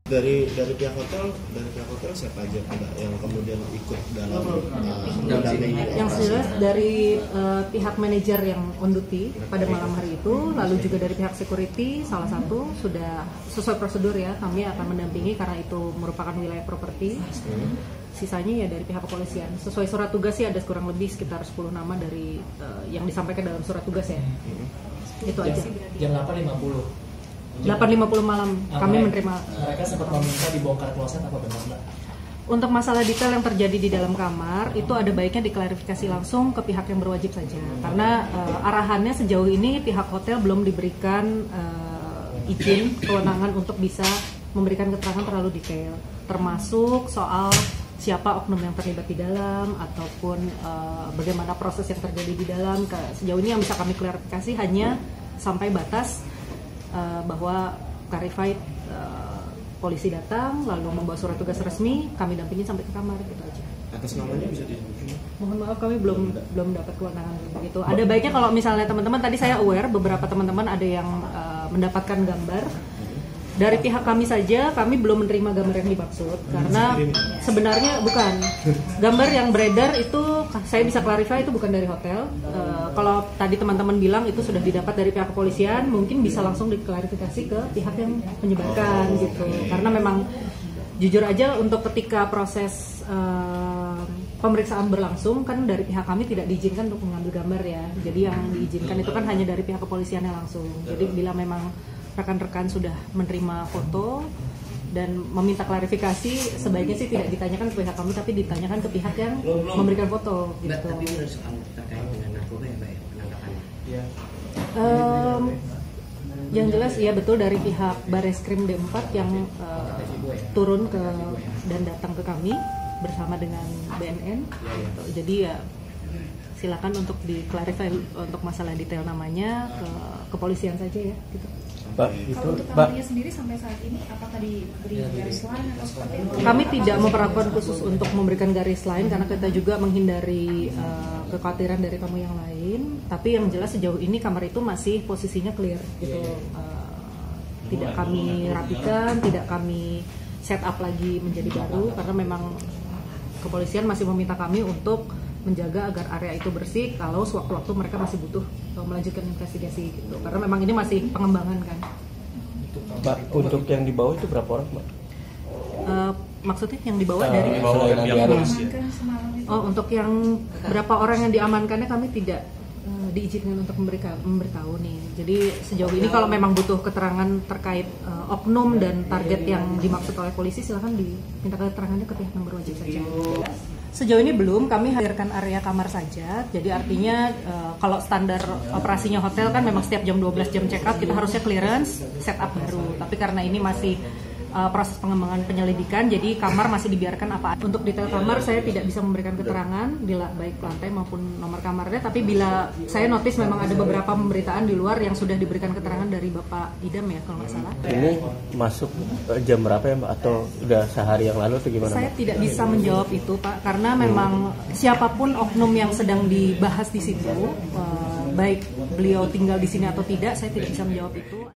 dari pihak hotel siapa aja yang kemudian ikut dalam mendampingi? Yang jelas dari pihak manajer yang on duty pada malam hari itu, lalu juga dari pihak security salah satu sudah sesuai prosedur ya, kami akan mendampingi karena itu merupakan wilayah properti. Sisanya ya dari pihak kepolisian. Sesuai surat tugas sih ada kurang lebih sekitar 10 nama dari yang disampaikan dalam surat tugas ya. Itu aja. Jam 8.50. 8.50 malam kami menerima. Mereka sempat meminta dibongkar kloset, apa benar Mbak? Untuk masalah detail yang terjadi di dalam kamar itu ada baiknya diklarifikasi langsung ke pihak yang berwajib saja. Karena arahannya sejauh ini pihak hotel belum diberikan izin kewenangan untuk bisa memberikan keterangan terlalu detail, termasuk soal siapa oknum yang terlibat di dalam ataupun bagaimana proses yang terjadi di dalam. Sejauh ini yang bisa kami klarifikasi hanya sampai batas bahwa clarified polisi datang lalu membawa surat tugas resmi, kami dampingin sampai ke kamar, gitu aja. Atas namanya bisa disebutkan? Mohon maaf kami belum dapat kewenangan begitu. Ada baiknya kalau misalnya teman-teman, tadi saya aware beberapa teman-teman ada yang mendapatkan gambar dari pihak kami saja, kami belum menerima gambar yang dimaksud karena sebenarnya bukan gambar yang beredar itu, saya bisa clarify itu bukan dari hotel. Kalau tadi teman-teman bilang itu sudah didapat dari pihak kepolisian, mungkin bisa langsung diklarifikasi ke pihak yang menyebarkan gitu. Karena memang jujur aja untuk ketika proses pemeriksaan berlangsung kan dari pihak kami tidak diizinkan untuk mengambil gambar ya. Jadi yang diizinkan itu kan hanya dari pihak kepolisiannya langsung. Jadi bila memang rekan-rekan sudah menerima foto dan meminta klarifikasi, sebaiknya sih tidak ditanyakan ke pihak kami tapi ditanyakan ke pihak yang memberikan foto gitu. Mbak, tapi menurut soal terkait dengan narkoba ya Mbak, penangkapannya? Ya. Yang jelas ya betul dari pihak Bareskrim D4 yang turun ke dan datang ke kami bersama dengan BNN. Jadi ya silakan untuk diklarifikasi untuk masalah detail namanya ke kepolisian saja ya gitu. Kalau untuk kamarnya sendiri sampai saat ini apakah diberi garis lain atau seperti apa? Kami tidak memperlakukan khusus untuk memberikan garis lain karena kita juga menghindari kekhawatiran dari tamu yang lain. Tapi yang jelas sejauh ini kamar itu masih posisinya clear gitu. Tidak kami rapikan, tidak kami set up lagi menjadi baru karena memang kepolisian masih meminta kami untuk menjaga agar area itu bersih kalau sewaktu-waktu mereka masih butuh melanjutkan investigasi gitu. Karena memang ini masih pengembangan kan. Mbak, untuk yang di bawah itu berapa orang, Mbak? Maksudnya yang dibawa dari untuk yang berapa orang yang diamankannya kami tidak diizinkan untuk memberitahu nih. Jadi sejauh ini kalau memang butuh keterangan terkait oknum dan target yang dimaksud oleh polisi, silahkan diminta keterangannya ke pihak yang berwajib saja. Sejauh ini belum, kami hadirkan area kamar saja. Jadi artinya kalau standar operasinya hotel kan memang setiap jam 12 jam check out kita harusnya clearance, setup baru. Tapi karena ini masih proses pengembangan penyelidikan, jadi kamar masih dibiarkan apa. Untuk detail kamar saya tidak bisa memberikan keterangan bila baik lantai maupun nomor kamarnya, tapi bila saya notice memang ada beberapa pemberitaan di luar yang sudah diberikan keterangan dari Bapak Idam ya kalau nggak salah. Ini masuk jam berapa ya Mbak, atau udah sehari yang lalu atau gimana? Saya tidak bisa menjawab itu Pak, karena memang siapapun oknum yang sedang dibahas di situ, baik beliau tinggal di sini atau tidak, saya tidak bisa menjawab itu.